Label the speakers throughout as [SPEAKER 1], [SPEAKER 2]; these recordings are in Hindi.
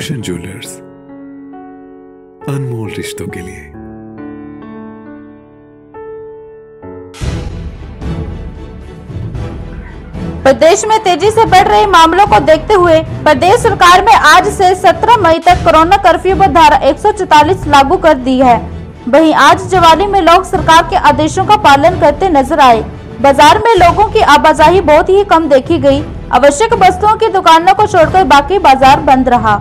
[SPEAKER 1] भूषण ज्वेलर्स, अनमोल रिश्तों के लिए।
[SPEAKER 2] प्रदेश में तेजी से बढ़ रहे मामलों को देखते हुए प्रदेश सरकार में आज से 17 मई तक कोरोना कर्फ्यू व धारा 144 लागू कर दी है। वहीं आज ज्वाली में लोग सरकार के आदेशों का पालन करते नजर आए। बाजार में लोगों की आवाजाही बहुत ही कम देखी गई। आवश्यक वस्तुओं की दुकानों को छोड़कर बाकी बाजार बंद रहा।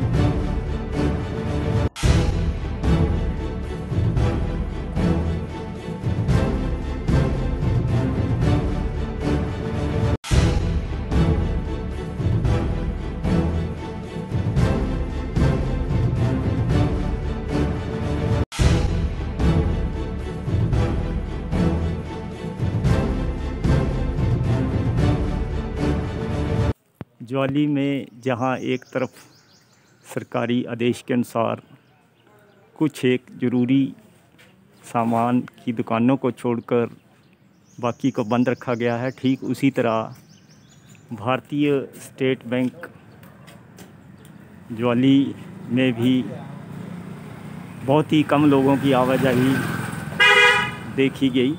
[SPEAKER 3] ज्वाली में जहां एक तरफ सरकारी आदेश के अनुसार कुछ एक ज़रूरी सामान की दुकानों को छोड़कर बाकी को बंद रखा गया है, ठीक उसी तरह भारतीय स्टेट बैंक ज्वाली में भी बहुत ही कम लोगों की आवाजाही देखी गई।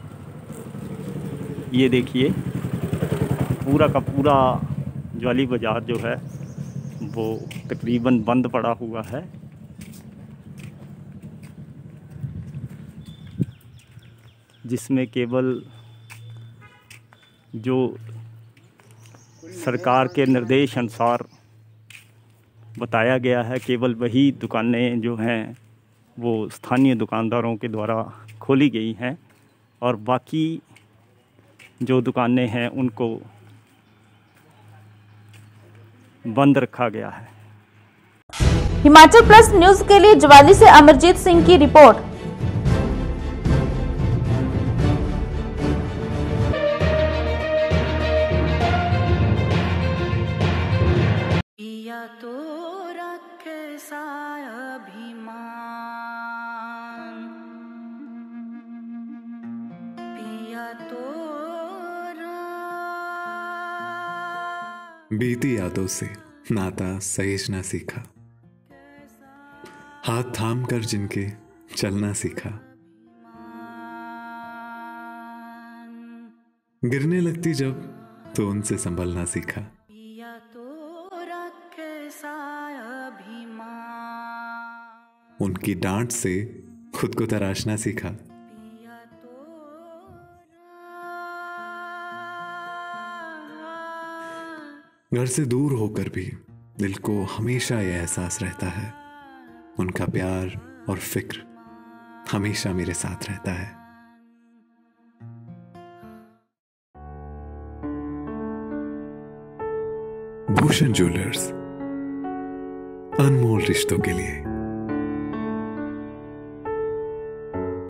[SPEAKER 3] ये देखिए, पूरा का पूरा ज्वाली बाज़ार जो है वो तकरीबन बंद पड़ा हुआ है। जिसमें केवल जो सरकार के निर्देश अनुसार बताया गया है, केवल वही दुकानें जो हैं वो स्थानीय दुकानदारों के द्वारा खोली गई हैं और बाकी जो दुकानें हैं उनको बंद रखा गया है।
[SPEAKER 2] हिमाचल प्लस न्यूज के लिए ज्वाली से अमरजीत सिंह की रिपोर्ट।
[SPEAKER 4] पिया तो रखे अभिमान, पिया तो
[SPEAKER 1] बीती यादों से नाता सहेजना सीखा, हाथ थाम कर जिनके चलना सीखा। गिरने लगती जब तो उनसे संभलना सीखा। उनकी डांट से खुद को तराशना सीखा। घर से दूर होकर भी दिल को हमेशा यह एहसास रहता है, उनका प्यार और फिक्र हमेशा मेरे साथ रहता है। भूषण ज्वेलर्स, अनमोल रिश्तों के लिए।